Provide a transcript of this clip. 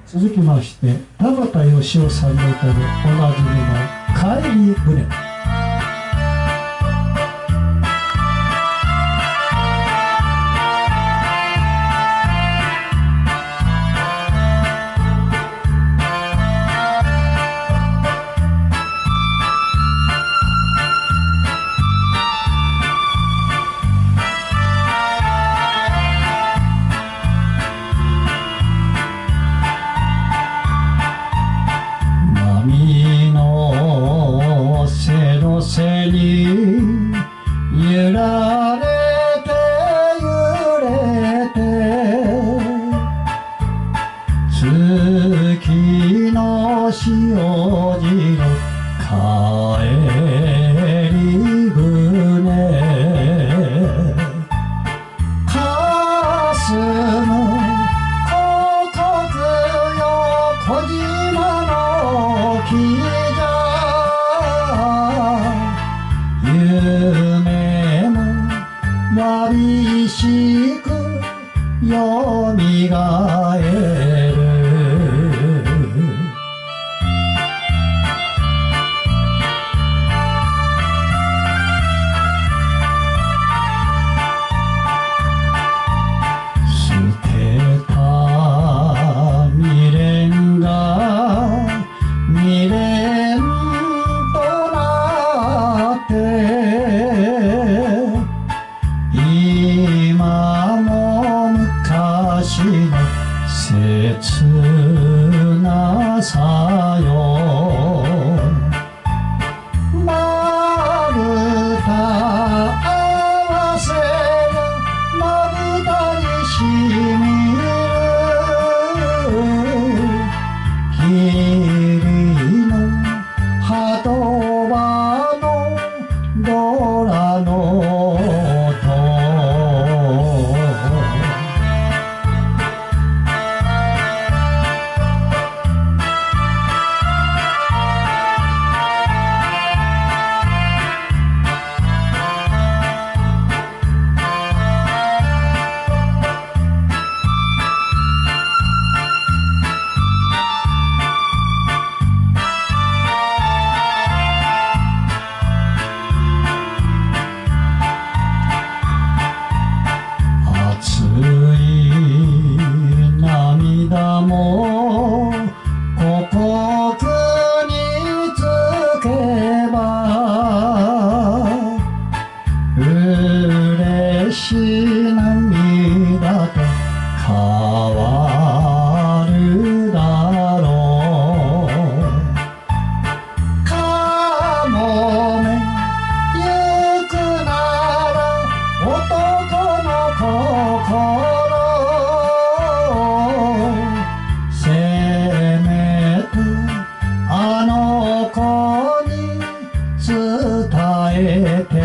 続きまして田畑義雄さんの歌でおなじみの「帰り船」。波のせのせに揺られて揺れて月の潮路の帰り船霞む広告よ小島の木じゃ夢もわびしくよみがえる捨てた未練が未練となって今も昔の切なさよまぶた合わせがまぶたにしみる霧の鳩場のドラの音熱い涙もここにつけば嬉しい涙と変わるだろうかもめゆくなら男の心せめてあの子に伝えて